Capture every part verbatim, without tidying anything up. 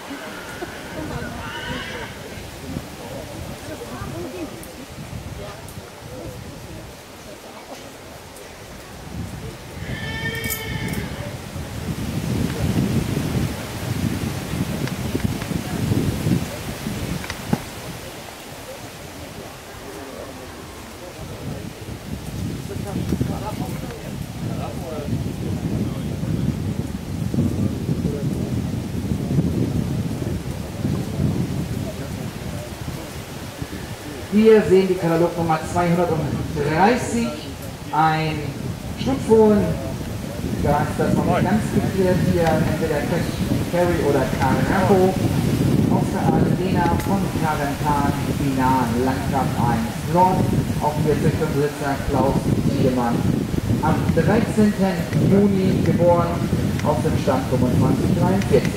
Wir sehen die Katalognummer zweihundertdreißig, ein Stutfohlen, da ist das noch nicht ganz geklärt hier, entweder Carry oder Caracho, auf der Arena von Carentan, Quinar, Landschaft eins Nord, auch hier Züchtungsbesitzer Klaus Tiedemann, am dreizehnten Juni geboren, auf dem Stand fünfundzwanzig dreiundvierzig.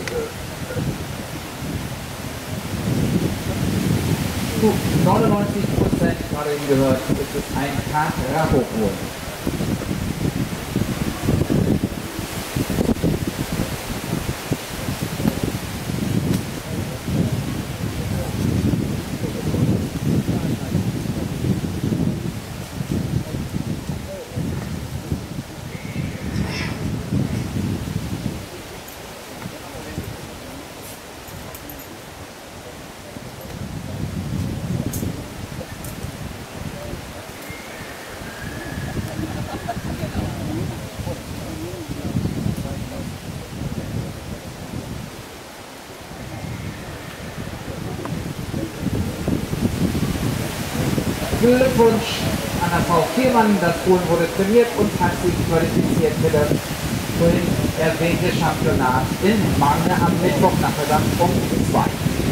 Zu neunundneunzig Prozent, gerade eben gehört, ist es ein Caracho-Fohlen. Glückwunsch an das Frau Viermann, das Fohlen wurde trainiert und hat sich qualifiziert für das vorhin erwähnte Championat in Marne am Mittwochnachmittag um zwei.